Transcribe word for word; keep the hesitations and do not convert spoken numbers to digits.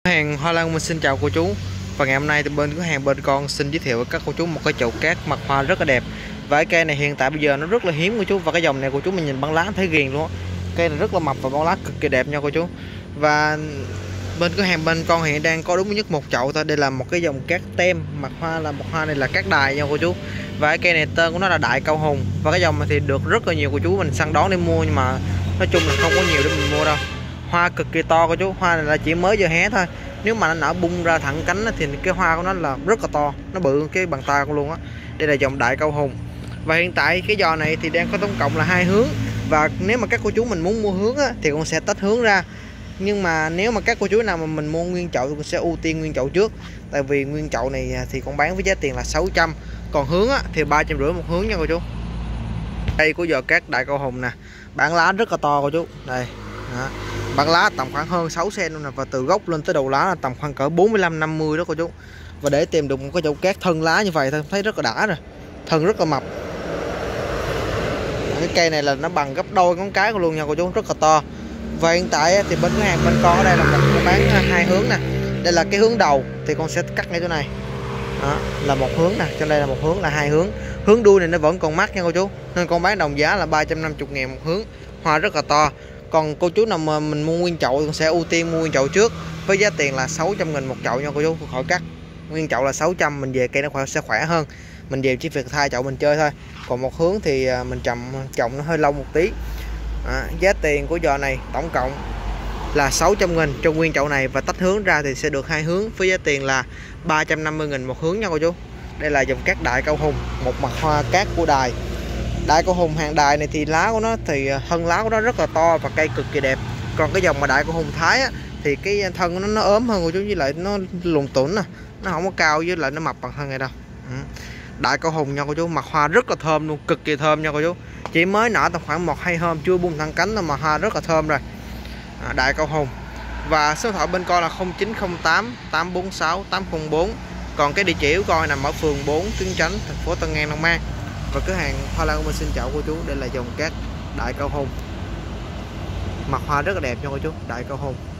Hàng Hoa Lan mình xin chào cô chú. Và ngày hôm nay thì bên cửa hàng bên con xin giới thiệu với các cô chú một cái chậu cát mặt hoa rất là đẹp. Và cái cây này hiện tại bây giờ nó rất là hiếm cô chú. Và cái dòng này cô chú mình nhìn băng lá thấy ghiền luôn á. Cây này rất là mập và băng lá cực kỳ đẹp nha cô chú. Và bên cửa hàng bên con hiện đang có đúng nhất một chậu thôi. Đây là một cái dòng cát tem mặt hoa, là một hoa này là cát đài nha cô chú. Và cái cây này tên của nó là Đại Cao Hùng. Và cái dòng này thì được rất là nhiều cô chú mình săn đón để mua, nhưng mà nói chung là không có nhiều để mình mua đâu. Hoa cực kỳ to cô chú, hoa này là chỉ mới vừa hé thôi. Nếu mà nó nở bung ra thẳng cánh thì cái hoa của nó là rất là to, nó bự cái bàn tay con luôn á. Đây là dòng Đại Cao Hùng. Và hiện tại cái giò này thì đang có tổng cộng là hai hướng. Và nếu mà các cô chú mình muốn mua hướng á, thì con sẽ tách hướng ra. Nhưng mà nếu mà các cô chú nào mà mình mua nguyên chậu thì con sẽ ưu tiên nguyên chậu trước. Tại vì nguyên chậu này thì con bán với giá tiền là sáu trăm. Còn hướng á, thì ba trăm rưỡi một hướng nha cô chú. Đây của giò cát Đại Cao Hùng nè, bản lá rất là to cô chú. Đây đó. Bản lá tầm khoảng hơn sáu xăng ti mét luôn nè, và từ gốc lên tới đầu lá là tầm khoảng cỡ bốn mươi lăm năm mươi đó cô chú. Và để tìm được một cái chậu cát thân lá như vậy thôi thấy rất là đã rồi. Thân rất là mập. Cái cây này là nó bằng gấp đôi ngón cái luôn nha cô chú, rất là to. Và hiện tại thì bên cửa hàng bên con ở đây là mình có bán hai hướng nè. Đây là cái hướng đầu thì con sẽ cắt ngay chỗ này. Đó, là một hướng nè, cho đây là một hướng, là hai hướng. Hướng đuôi này nó vẫn còn mắc nha cô chú. Nên con bán đồng giá là ba trăm năm mươi ngàn một hướng. Hoa rất là to. Còn cô chú nào mà mình mua nguyên chậu thì sẽ ưu tiên mua nguyên chậu trước, với giá tiền là sáu trăm nghìn một chậu nha cô chú, khỏi cắt. Nguyên chậu là sáu trăm, mình về cây nó khỏe, sẽ khỏe hơn. Mình về chỉ việc thay chậu mình chơi thôi. Còn một hướng thì mình trồng trồng nó hơi lâu một tí. À, giá tiền của giò này tổng cộng là sáu trăm nghìn trong nguyên chậu này, và tách hướng ra thì sẽ được hai hướng với giá tiền là ba trăm năm mươi nghìn một hướng nha cô chú. Đây là dòng cát Đại Cao Hùng, một mặt hoa cát của Đài. Đại Cao Hùng hàng Đài này thì lá của nó thì thân lá của nó rất là to và cây cực kỳ đẹp. Còn cái dòng mà Đại Cao Hùng Thái á, thì cái thân của nó nó ốm hơn cô chú, với lại nó lùn tủn nè, nó không có cao, với lại nó mập bằng thân này đâu. Ừ. Đại Cao Hùng nha cô chú, mặt hoa rất là thơm luôn, cực kỳ thơm nha cô chú. Chỉ mới nở tầm khoảng một hai hôm, chưa bung thẳng cánh đâu mà hoa rất là thơm rồi. À, Đại Cao Hùng. Và số điện thoại bên con là không chín không tám tám bốn sáu tám không bốn. Còn cái địa chỉ của con nằm ở phường bốn Tuyến Chánh, thành phố Tân An, Long An. Và cửa hàng Hoa Lan của mình xin chào cô chú. Đây là dòng cát Đại Cao Hùng, mặt hoa rất là đẹp nha cô chú, Đại Cao Hùng.